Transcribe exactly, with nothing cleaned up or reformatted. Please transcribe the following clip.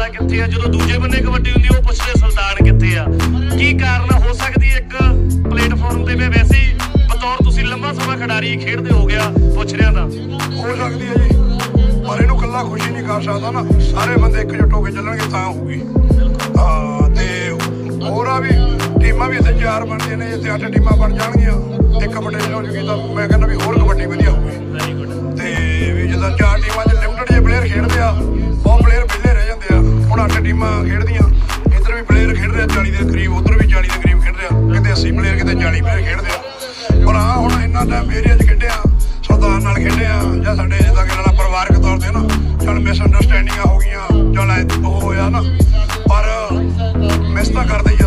ਵਾਲਾ ਕਿੱਥੇ ਆ, ਜਦੋਂ ਦੂਜੇ ਬੰਨੇ ਕਬੱਡੀ ਹੁੰਦੀ ਉਹ ਪੁੱਛਦੇ ਸੁਲਤਾਨ ਕਿੱਥੇ ਆ। ਕੀ ਕਾਰਨ ਹੋ ਸਕਦੀ ਇੱਕ ਪਲੇਟਫਾਰਮ ਤੇ ਮੈਂ ਵੈਸੇ ਹੀ ਬਤੌਰ ਤੁਸੀਂ ਲੰਬਾ ਸਮਾਂ ਖਿਡਾਰੀ ਖੇਡਦੇ ਹੋ ਗਿਆ ਪੁੱਛ ਰਿਹਾ ਤਾਂ ਹੋ ਸਕਦੀ ਹੈ ਜੀ, ਪਰ ਇਹਨੂੰ ਇਕੱਲਾ ਖੁਸ਼ੀ ਨਹੀਂ ਕਰ ਸਕਦਾ ਨਾ, ਸਾਰੇ ਬੰਦੇ ਇੱਕਜੁੱਟ ਹੋ ਕੇ ਚੱਲਣਗੇ ਤਾਂ ਹੋਊਗੀ। ਹਾਂ ਤੇ ਹੋਰ ਆ ਵੀ ਟੀਮਾਂ ਵੀ ਇੱਥੇ ਚਾਰ ਬਣਦੀਆਂ ਨੇ, ਇੱਥੇ ਅੱਠ ਟੀਮਾਂ ਬਣ ਜਾਣਗੀਆਂ, ਇੱਕ ਕਬੱਡੀ ਹੋ ਜੂਗੀ ਤਾਂ ਮੈਂ ਕਹਿੰਦਾ ਵੀ ਹੋਰ ਕਬੱਡੀ ਵਧੀਆ ਹੋਊਗੀ। ਤੇ ਵੀ ਜਿੱਦਾਂ ਚਾਰ ਟੀਮਾਂ 'ਚ ਲਿਮਟਡ ਜਿਹੇ ਪਲੇਅਰ ਖੇਡਦੇ ਆ, ਉਹ ਪਲੇਅਰ ਵਿਹਲੇ ਰਹਿ ਜਾਂਦੇ ਆ। ਹੁਣ ਅੱਠ ਟੀਮਾਂ ਖੇਡਦੀਆਂ, ਇੱਧਰ ਵੀ ਪਲੇਅਰ ਖੇਡ ਰਿਹਾ ਚਾਲੀ ਦੇ ਕਰੀਬ, ਉੱਧਰ ਵੀ ਚਾਲੀ ਦੇ ਕਰੀਬ ਖੇਡ ਰਿਹਾ, ਕਿਤੇ ਅੱਸੀ ਪਲੇਅਰ ਕਿਤੇ ਚਾਲੀ ਪਲੇਅਰ ਖੇਡਦੇ ਆ। ਪਰ ਹਾਂ ਹੁਣ ਇੰਨਾ ਟਾਈਮ ਏਰੀਆ 'ਚ ਖੇਡਿਆ, ਸੁਲਤਾਨ ਨਾਲ ਖੇਡਿਆ ਜਾਂ ਸਾਡੇ ਜਿੱਦਾਂ ਕਿ ਨਾਲ ਪਰਿਵਾਰਕ ਤੌਰ 'ਤੇ ਨਾ ਚੱਲ ਮਿਸ ਅੰਡਰਸਟੈਂਡਿੰਗਾਂ ਹੋ ਗਈਆਂ, ਚੱਲ ਉਹ ਹੋਇਆ ਨਾ, ਪਰ ਮਿਸ ਤਾਂ ਕਰਦੇ ਹੀ